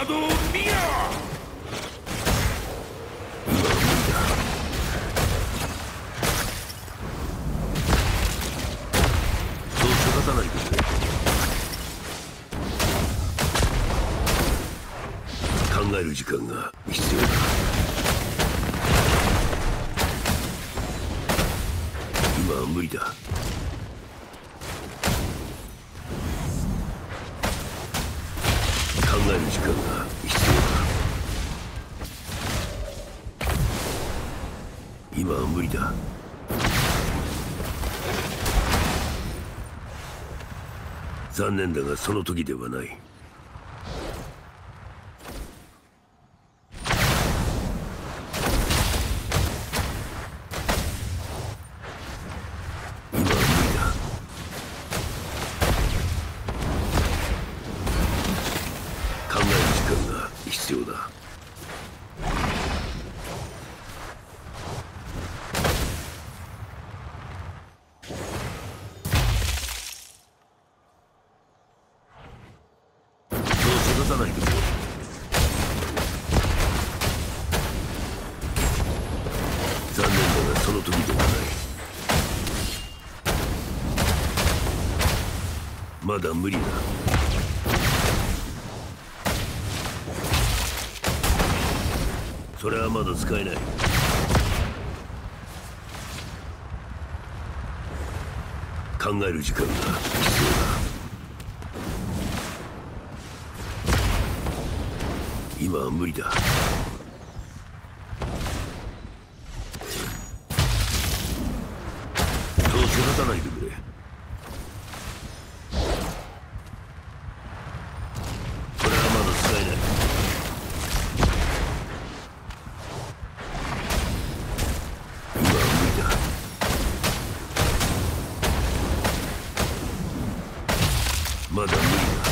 どを見よ。 そう育たないでくれ。考える時間が必要だ。今は無理だ。考える時間が必要だ。今は無理だ。残念だがその時ではない。今は無理だ。考える時間が必要だ。そう育たないでくれ。残念だがその時ではない。まだ無理だ。それはまだ使えない。考える時間が必要だ。今は無理だ。そう育たないでくれ。それはまだ使えない。今は無理だ。まだ無理だ。